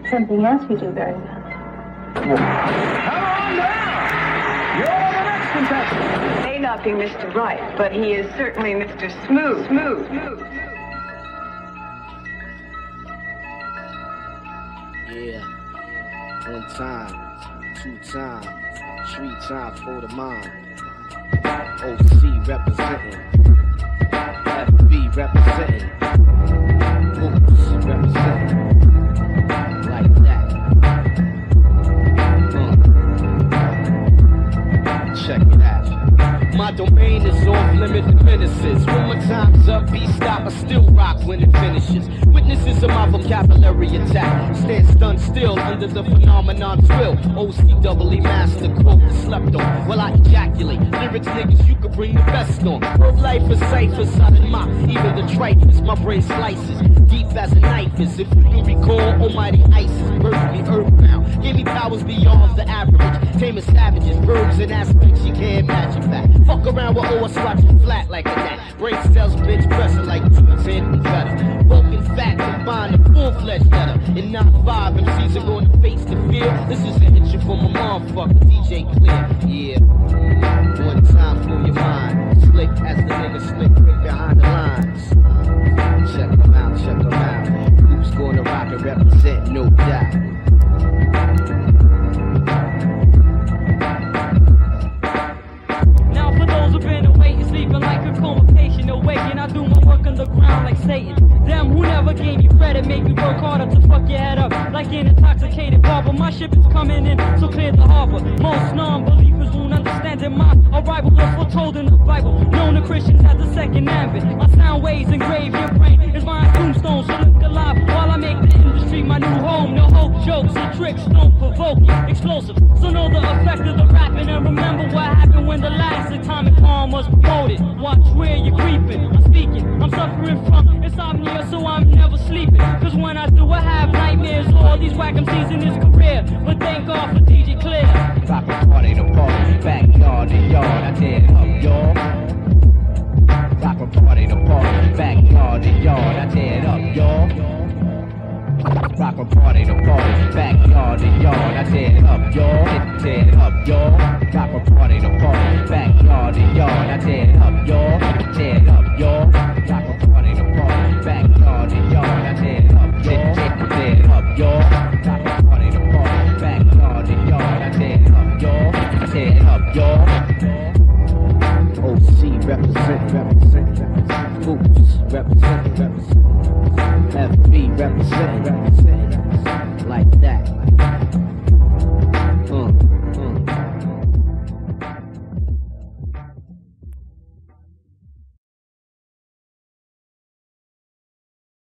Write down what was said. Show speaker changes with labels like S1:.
S1: Something else you do very well.
S2: Come on down! You're the next contestant.
S3: May not be Mr. Right, but he is certainly Mr. Smooth.
S4: Yeah. 1 time, 2 times, 3 times for the mind. OC representing, FB representing, Hoops representing, like that. Check it out. My domain is off limit to menaces. When my time's up, B-stop, I still rock when it finishes. Witnesses of my vocabulary attack. Stand stunned still under the phenomenon thrill. OC master, quote the slept on. While I ejaculate, lyrics niggas you could bring the best on. World life is ciphers, I didn't mock even the trifles. My brain slices, deep as a knife is. If you can recall, almighty ISIS birthed me earthbound. Gave me powers beyond the average. Tame as savages, verbs and aspects you can't imagine back. Fuck around with OS watching flat like a gnat. Brain cells, bitch, pressing like 210 and better. Broken fat combined a full-fledged letter. In 9-5, MCs are going to face the fear. This is a hit you from my motherfucker, DJ Clear. Yeah. 1 time for your mind. Slick as the nigga slick right behind the lines. Check them out, check them out. Who's gonna rock and represent, no doubt.
S5: Now for those who've been awake, sleeping like a coma patient, awaken, I do my work underground like Satan. Them who never gave you credit make me work harder to fuck your head up like an intoxicated barber. My ship is coming in, so clear the harbor. Most non-believers won't understand it. My arrival was foretold in the Bible. Known to Christians as the second advent. My sound waves engrave your brain is my tombstone. So look alive while I make the industry my new home. No hope, jokes and tricks don't provoke you. Explosive, so know the effect of the rapping and remember what happened when the last atomic bomb was promoted. Watch where you're creeping. I'm speaking, I'm suffering from insomnia, so I'm never sleeping. Cause when I do, I have nightmares. All these whack MCs in this career. But thank God for DJ Clear.
S4: Rock a party, the party, backyard and yard, I tear it up, y'all. Rock a party, the party, backyard and yard, I tear it up, y'all. Rock a party, the party, backyard and yard, I tear it up, y'all. Tear it up, y'all. Rock a party, the party, backyard and yard, I tear it up, y'all. Tear it up, y'all. Rock a party, the party, backyard and yard, I tear it up, y'all. Tear it up, y'all. Rock a party, the party, backyard and yard, I tear it up, y'all. Tear it up, y'all. OC represent. Hoops represent. FB represent.